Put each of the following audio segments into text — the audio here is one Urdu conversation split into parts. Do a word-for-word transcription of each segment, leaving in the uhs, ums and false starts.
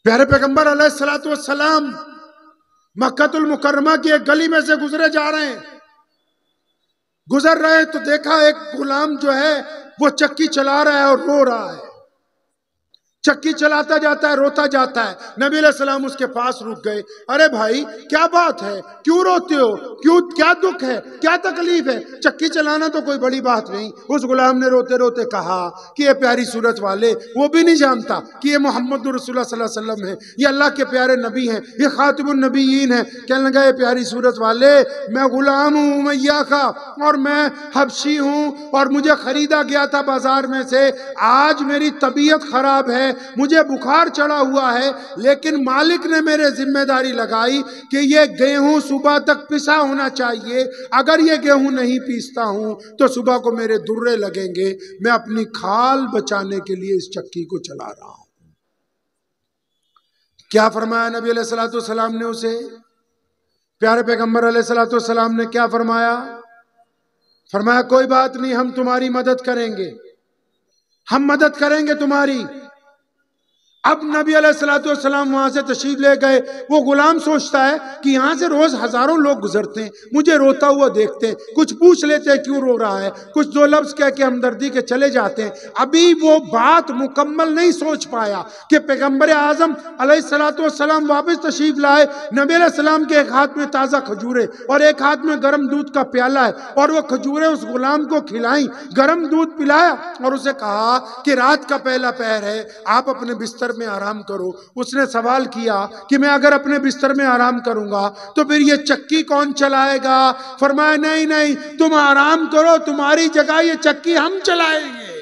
پیارے پیغمبر علیہ الصلوۃ والسلام مکہ المکرمہ کی ایک گلی میں سے گزرے جا رہے ہیں. گزر رہے تو دیکھا ایک غلام جو ہے وہ چکی چلا رہا ہے اور رو رہا ہے. چکی چلاتا جاتا ہے، روتا جاتا ہے. نبی علیہ السلام اس کے پاس رک گئے. ارے بھائی کیا بات ہے، کیوں روتے ہو، کیوں کیا دکھ ہے، کیا تکلیف ہے؟ چکی چلانا تو کوئی بڑی بات نہیں. اس غلام نے روتے روتے کہا کہ یہ پیاری صورت والے، وہ بھی نہیں جانتا کہ یہ محمد رسول اللہ صلی اللہ علیہ وسلم ہے، یہ اللہ کے پیارے نبی ہیں، یہ خاتم النبیین ہیں. کہنے لگا یہ پیاری صورت والے، میں غلام ہوں امیہ کا، اور میں حبشی ہوں، اور مجھے خریدا گیا تھا بازار میں سے. آج میری طبیعت خراب ہے، مجھے بخار چڑھا ہوا ہے، لیکن مالک نے میرے ذمہ داری لگائی کہ یہ گیہوں صبح تک پسا ہونا چاہیے. اگر یہ گیہوں نہیں پیستا ہوں تو صبح کو میرے درے لگیں گے. میں اپنی کھال بچانے کے لیے اس چکی کو چلا رہا ہوں. کیا فرمایا نبی علیہ الصلوۃ والسلام نے اسے؟ پیارے پیغمبر علیہ الصلوۃ والسلام نے کیا فرمایا؟ فرمایا کوئی بات نہیں، ہم تمہاری مدد کریں گے، ہم مدد کریں گے تمہاری. اب نبی علیہ الصلوۃ والسلام وہاں سے تشریف لے گئے. وہ غلام سوچتا ہے کہ یہاں سے روز ہزاروں لوگ گزرتے ہیں، مجھے روتا ہوا دیکھتے ہیں، کچھ پوچھ لیتے ہیں کیوں رو رہا ہے، کچھ دو لفظ کہہ کے ہمدردی کے چلے جاتے ہیں. ابھی وہ بات مکمل نہیں سوچ پایا کہ پیغمبر اعظم علیہ الصلوۃ والسلام واپس تشریف لائے. نبی علیہ السلام کے ایک ہاتھ میں تازہ کھجورے اور ایک ہاتھ میں گرم دودھ کا پیالہ ہے، اور وہ کھجورے اس غلام کو کھلائیں، گرم دودھ پلایا اور اسے کہا کہ رات کا پہلا پہر ہے، آپ اپنے بستر میں آرام کرو. اس نے سوال کیا کہ میں اگر اپنے بستر میں آرام کروں گا تو پھر یہ چکی کون چلائے گا؟ فرمایا نہیں نہیں، تم آرام کرو، تمہاری جگہ یہ چکی ہم چلائیں گے.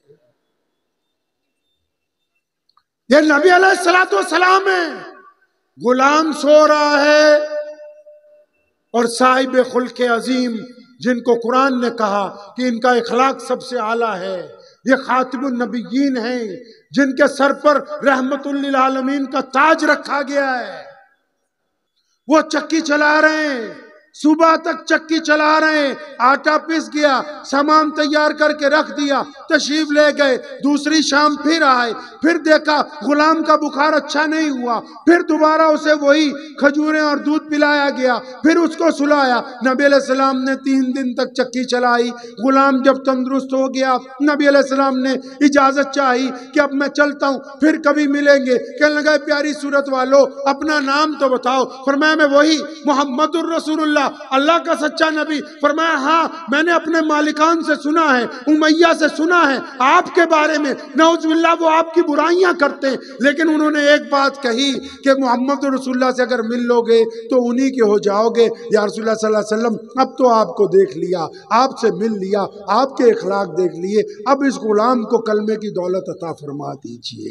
یہ نبی علیہ الصلوۃ والسلام ہے. غلام سو رہا ہے اور صاحب خلق عظیم جن کو قرآن نے کہا کہ ان کا اخلاق سب سے اعلیٰ ہے، یہ خاتم النبیین ہیں، جن کے سر پر رحمت للعالمین کا تاج رکھا گیا ہے، وہ چکی چلا رہے ہیں. صبح تک چکی چلا رہے ہیں. آٹا پس گیا، سامان تیار کر کے رکھ دیا، تشریف لے گئے. دوسری شام پھر آئے، پھر دیکھا غلام کا بخار اچھا نہیں ہوا، پھر دوبارہ اسے وہی کھجوریں اور دودھ پلایا گیا، پھر اس کو سلایا. نبی علیہ السلام نے تین دن تک چکی چلائی. غلام جب تندرست ہو گیا، نبی علیہ السلام نے اجازت چاہی کہ اب میں چلتا ہوں، پھر کبھی ملیں گے. کہنے لگا پیاری صورت والو اپنا نام تو بتاؤ. فرمایا میں وہی محمد الرسول اللہ، اللہ کا سچا نبی. فرمایا ہاں میں نے اپنے مالکان سے سنا ہے، امیہ سے سنا ہے آپ کے بارے میں، نعوذ باللہ وہ آپ کی برائیاں کرتے ہیں، لیکن انہوں نے ایک بات کہی کہ محمد رسول اللہ سے اگر مل لو گے تو انہی کے ہو جاؤ گے. یا رسول اللہ صلی اللہ علیہ وسلم اب تو آپ کو دیکھ لیا، آپ سے مل لیا، آپ کے اخلاق دیکھ لیے، اب اس غلام کو کلمے کی دولت عطا فرما دیجئے.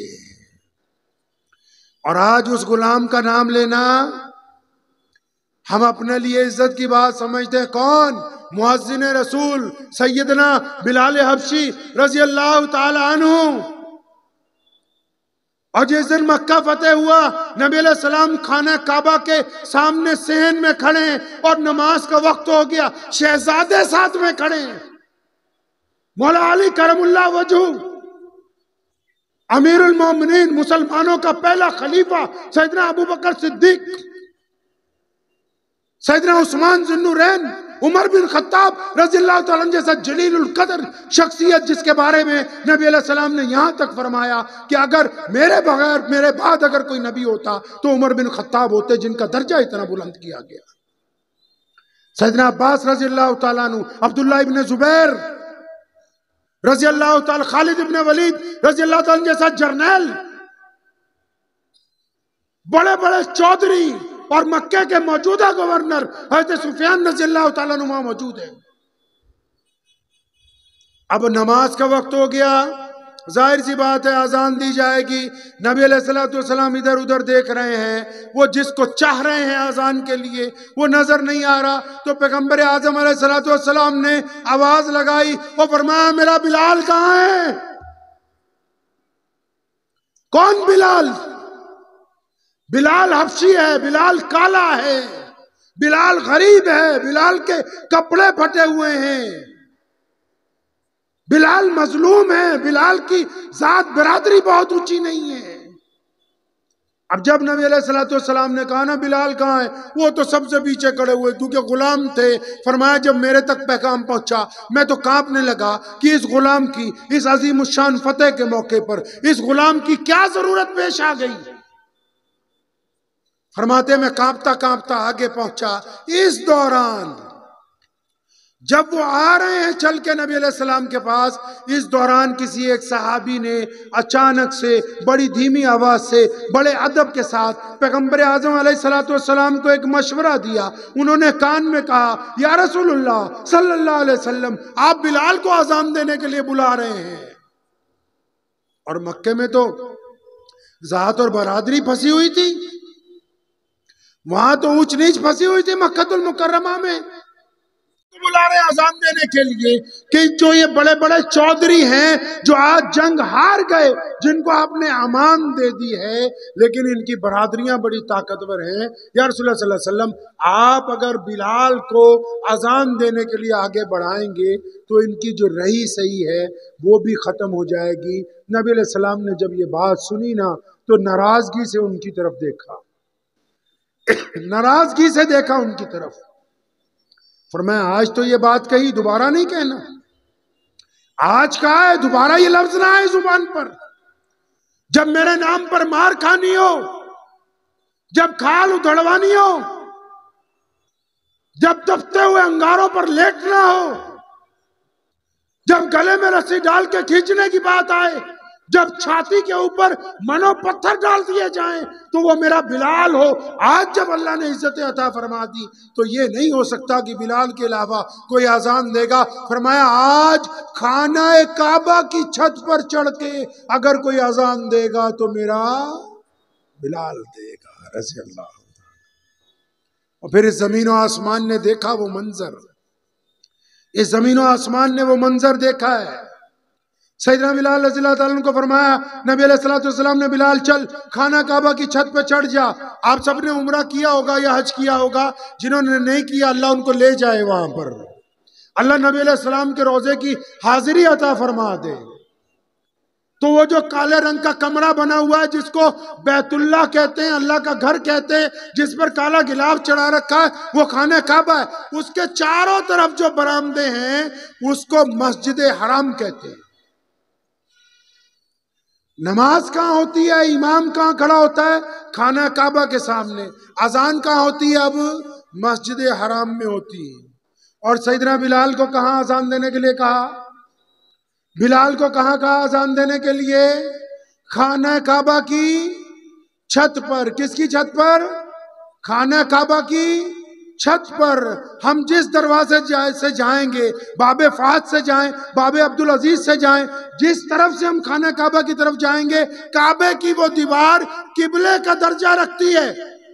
اور آج اس غلام کا نام لینا ہم اپنے لیے عزت کی بات سمجھتے ہیں. کون؟ مؤذن رسول سیدنا بلال حبشی رضی اللہ تعالی عنہ. اور جس دن مکہ فتح ہوا، نبی علیہ السلام خانہ کعبہ کے سامنے صحن میں کھڑے ہیں اور نماز کا وقت ہو گیا. شہزادے ساتھ میں کھڑے ہیں، مولا علی کرم اللہ وجہ، امیر المومنین، مسلمانوں کا پہلا خلیفہ سیدنا ابو بکر صدیق، سیدنا عثمان ذو النورین، عمر بن خطاب رضی اللہ تعالیٰ عنہ جیسا جلیل القدر شخصیت، جس کے بارے میں نبی علیہ السلام نے یہاں تک فرمایا کہ اگر میرے بغیر، میرے بعد اگر کوئی نبی ہوتا تو عمر بن خطاب ہوتے، جن کا درجہ اتنا بلند کیا گیا. سیدنا عباس رضی اللہ تعالیٰ عنہ، عبداللہ ابن زبیر رضی اللہ تعالیٰ، خالد ابن ولید رضی اللہ تعالیٰ عنہ جیسا جرنیل، بڑے بڑے چودھری، اور مکہ کے موجودہ گورنر حضرت سفیان رضی اللہ تعالیٰ عنہ موجود ہیں. اب نماز کا وقت ہو گیا، ظاہر سی بات ہے اذان دی جائے گی. نبی علیہ الصلوۃ والسلام ادھر ادھر دیکھ رہے ہیں، وہ جس کو چاہ رہے ہیں اذان کے لیے وہ نظر نہیں آ رہا. تو پیغمبر اعظم علیہ الصلوۃ والسلام نے آواز لگائی اور فرمایا میرا بلال کہاں ہے؟ کون بلال؟ بلال حبشی ہے، بلال کالا ہے، بلال غریب ہے، بلال کے کپڑے پھٹے ہوئے ہیں، بلال مظلوم ہے، بلال کی ذات برادری بہت اونچی نہیں ہے. اب جب نبی علیہ الصلوۃ والسلام نے کہا نا بلال کہاں ہے، وہ تو سب سے پیچھے کھڑے ہوئے کیونکہ غلام تھے. فرمایا جب میرے تک پیغام پہنچا میں تو کانپنے لگا کہ اس غلام کی اس عظیم الشان فتح کے موقع پر اس غلام کی کیا ضرورت پیش آ گئی. فرماتے میں کانپتا کانپتا آگے پہنچا. اس دوران جب وہ آ رہے ہیں چل کے نبی علیہ السلام کے پاس، اس دوران کسی ایک صحابی نے اچانک سے بڑی دھیمی آواز سے بڑے ادب کے ساتھ پیغمبر اعظم علیہ الصلوۃ والسلام کو ایک مشورہ دیا. انہوں نے کان میں کہا یا رسول اللہ صلی اللہ علیہ وسلم، آپ بلال کو اذان دینے کے لیے بلا رہے ہیں. اور مکے میں تو ذات اور برادری پھنسی ہوئی تھی، وہاں تو اونچ نیچ پھنسی ہوئی تھی مکہ المکرمہ میں. بلا رہے اذان دینے کے لیے کہ جو یہ بڑے بڑے چودھری ہیں جو آج جنگ ہار گئے، جن کو آپ نے امان دے دی ہے، لیکن ان کی برادریاں بڑی طاقتور ہیں. یا رسول اللہ صلی اللہ علیہ وسلم، آپ اگر بلال کو اذان دینے کے لیے آگے بڑھائیں گے تو ان کی جو رہی صحیح ہے وہ بھی ختم ہو جائے گی. نبی علیہ السلام نے جب یہ بات سنی نا تو ناراضگی سے ان کی طرف دیکھا ناراضگی سے دیکھا ان کی طرف. فرمایا آج تو یہ بات کہی، دوبارہ نہیں کہنا. آج کہا ہے، دوبارہ یہ لفظ نہ آئے زبان پر. جب میرے نام پر مار کھانی ہو، جب کھال ادھڑوانی ہو، جب دبتے ہوئے انگاروں پر لیٹنا ہو، جب گلے میں رسی ڈال کے کھینچنے کی بات آئے، جب چھاتی کے اوپر منو پتھر ڈال دیے جائیں تو وہ میرا بلال ہو. آج جب اللہ نے عزت عطا فرما دی تو یہ نہیں ہو سکتا کہ بلال کے علاوہ کوئی اذان دے گا. فرمایا آج خانہ کعبہ کی چھت پر چڑھ کے اگر کوئی اذان دے گا تو میرا بلال دے گا رضی اللہ. اور پھر اس زمین و آسمان نے دیکھا وہ منظر، اس زمین و آسمان نے وہ منظر دیکھا ہے. سیدنا بلال رضی اللہ تعالیٰ عنہ کو فرمایا نبی علیہ الصلوۃ والسلام نے، بلال چل خانہ کعبہ کی چھت پہ چڑھ جا. آپ سب نے عمرہ کیا ہوگا یا حج کیا ہوگا، جنہوں نے نہیں کیا اللہ ان کو لے جائے وہاں پر، اللہ نبی علیہ السلام کے روضے کی حاضری عطا فرما دے. تو وہ جو کالے رنگ کا کمرہ بنا ہوا ہے جس کو بیت اللہ کہتے ہیں، اللہ کا گھر کہتے ہیں، جس پر کالا گلاف چڑھا رکھا ہے، وہ خانہ کعبہ ہے. اس کے چاروں طرف جو برآمدے ہیں اس کو مسجد حرام کہتے ہیں. نماز کہاں ہوتی ہے، امام کہاں کھڑا ہوتا ہے؟ خانہ کعبہ کے سامنے. اذان کہاں ہوتی ہے؟ اب مسجد حرام میں ہوتی ہے. اور سیدنا بلال کو کہاں اذان دینے کے لیے کہا؟ بلال کو کہاں کہا اذان دینے کے لیے؟ خانہ کعبہ کی چھت پر. کس کی چھت پر؟ خانہ کعبہ کی چھت پر. ہم جس دروازے سے جائیں گے، باب فہد سے جائیں، باب عبدالعزیز سے جائیں، جس طرف سے ہم خانہ کعبہ کی طرف جائیں گے، کعبے کی وہ دیوار قبلے کا درجہ رکھتی ہے.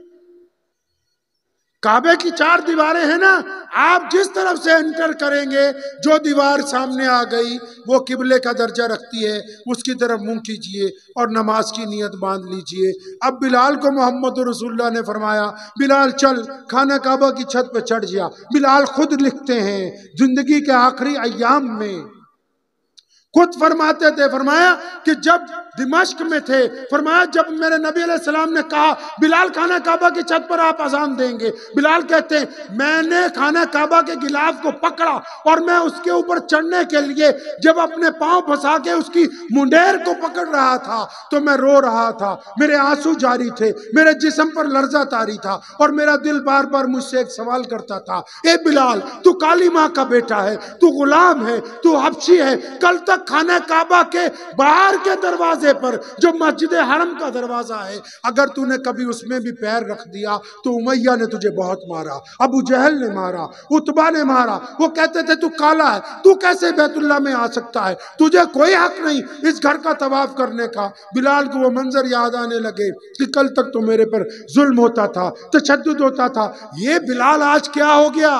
کعبے کی چار دیواریں ہیں نا، آپ جس طرف سے انٹر کریں گے جو دیوار سامنے آ گئی وہ قبلے کا درجہ رکھتی ہے، اس کی طرف منہ کیجئے اور نماز کی نیت باندھ لیجئے. اب بلال کو محمد رسول اللہ نے فرمایا بلال چل خانہ کعبہ کی چھت پہ چڑھ جا. بلال خود لکھتے ہیں زندگی کے آخری ایام میں، خود فرماتے تھے، فرمایا کہ جب دمشق میں تھے، فرمایا جب میرے نبی علیہ السلام نے کہا بلال خانہ کعبہ کی چھت پر آپ اذان دیں گے، بلال کہتے ہیں میں نے خانہ کعبہ کے غلاف کو پکڑا اور میں اس کے اوپر چڑھنے کے لیے جب اپنے پاؤں پھنسا کے اس کی منڈیر کو پکڑ رہا تھا تو میں رو رہا تھا، میرے آنسو جاری تھے، میرے جسم پر لرزہ طاری تھا اور میرا دل بار بار مجھ سے ایک سوال کرتا تھا، اے بلال تو کالی ماں کا بیٹا ہے، تو غلام ہے، تو حبشی ہے، کل تک خانہ کعبہ کے باہر کے دروازے پر جو مسجد حرم کا دروازہ ہے اگر تو نے کبھی اس میں بھی پیر رکھ دیا تو امیہ نے تجھے بہت مارا، ابو جہل نے مارا، عتبہ نے مارا، وہ کہتے تھے تو کالا ہے، تو کیسے بیت اللہ میں آ سکتا ہے، تجھے کوئی حق نہیں اس گھر کا طواف کرنے کا. بلال کو وہ منظر یاد آنے لگے کہ کل تک تو میرے پر ظلم ہوتا تھا، تشدد ہوتا تھا، یہ بلال آج کیا ہو گیا،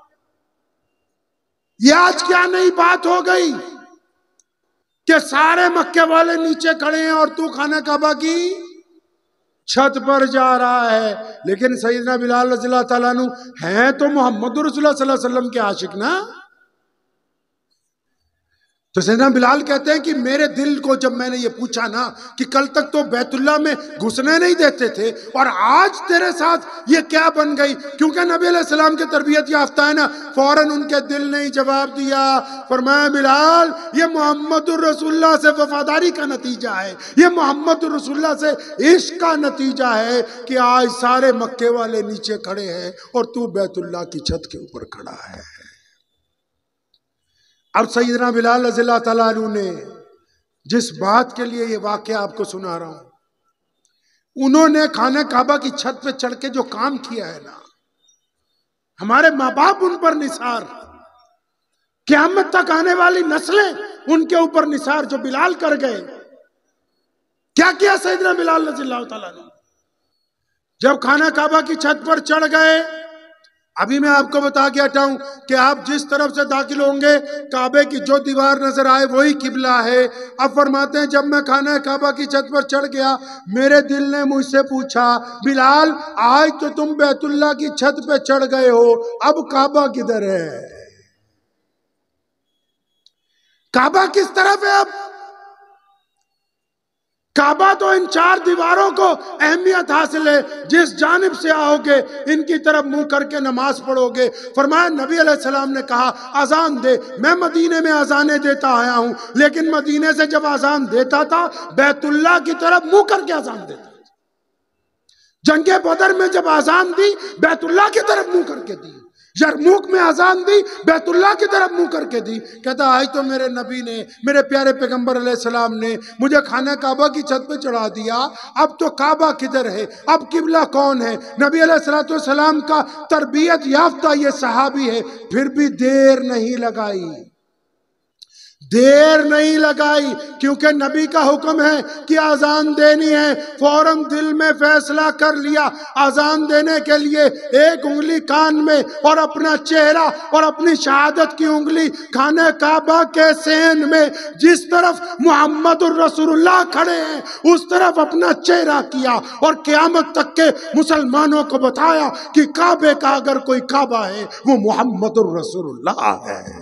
یہ آج کیا نئی بات ہو گئی کہ سارے مکے والے نیچے کھڑے ہیں اور تو خانہ کعبہ کی چھت پر جا رہا ہے. لیکن سیدنا بلال رضی اللہ تعالیٰ عنہ ہیں تو محمد رسول اللہ صلی اللہ علیہ وسلم کے عاشق نا. تو سیدنا بلال کہتے ہیں کہ میرے دل کو جب میں نے یہ پوچھا نا کہ کل تک تو بیت اللہ میں گھسنے نہیں دیتے تھے اور آج تیرے ساتھ یہ کیا بن گئی، کیونکہ نبی علیہ السلام کے تربیت یافتہ ہے نا، فوراً ان کے دل نے ہی جواب دیا، فرمایا بلال یہ محمد الرسول اللہ سے وفاداری کا نتیجہ ہے، یہ محمد الرسول اللہ سے عشق کا نتیجہ ہے کہ آج سارے مکے والے نیچے کھڑے ہیں اور تو بیت اللہ کی چھت کے اوپر کھڑا ہے۔ اب سیدنا بلال رضی اللہ تعالیٰ عنہ نے جس بات کے لیے یہ واقعہ آپ کو سنا رہا ہوں، انہوں نے خانہ کعبہ کی چھت پہ چڑھ کے جو کام کیا ہے نا، ہمارے ماں باپ ان پر نثار، قیامت تک آنے والی نسلیں ان کے اوپر نثار، جو بلال کر گئے۔ کیا کیا سیدنا بلال رضی اللہ تعالیٰ عنہ؟ جب خانہ کعبہ کی چھت پر چڑھ گئے، ابھی میں آپ کو بتا کے ہٹاؤں کہ آپ جس طرف سے داخل ہوں گے کعبے کی جو دیوار نظر آئے وہی قبلہ ہے۔ اب فرماتے ہیں جب میں خانہ کعبہ کی چھت پر چڑھ گیا، میرے دل نے مجھ سے پوچھا بلال آج تو تم بیت اللہ کی چھت پہ چڑھ گئے ہو، اب کعبہ کدھر ہے؟ کعبہ کس طرف ہے؟ اب کعبہ تو ان چار دیواروں کو اہمیت حاصل ہے، جس جانب سے آؤ گے ان کی طرف منہ کر کے نماز پڑھو گے۔ فرمایا نبی علیہ السلام نے کہا اذان دے، میں مدینے میں اذانیں دیتا آیا ہوں، لیکن مدینے سے جب اذان دیتا تھا بیت اللہ کی طرف منہ کر کے اذان دیتا تھا۔ جنگ بدر میں جب اذان دی بیت اللہ کی طرف منہ کر کے دی، یرموک میں اذان دی بیت اللہ کی طرف منہ کر کے دی۔ کہتا آج تو میرے نبی نے، میرے پیارے پیغمبر علیہ السلام نے مجھے خانہ کعبہ کی چھت پہ چڑھا دیا، اب تو کعبہ کدھر ہے، اب قبلہ کون ہے؟ نبی علیہ السلام کا تربیت یافتہ یہ صحابی ہے، پھر بھی دیر نہیں لگائی، دیر نہیں لگائی، کیونکہ نبی کا حکم ہے کہ اذان دینی ہے۔ فوراً دل میں فیصلہ کر لیا اذان دینے کے لیے ایک انگلی کان میں اور اپنا چہرہ اور اپنی شہادت کی انگلی خانہ کعبہ کے سین میں، جس طرف محمد الرسول اللہ کھڑے ہیں اس طرف اپنا چہرہ کیا اور قیامت تک کے مسلمانوں کو بتایا کہ کعبے کا اگر کوئی کعبہ ہے وہ محمد الرسول اللہ ہے۔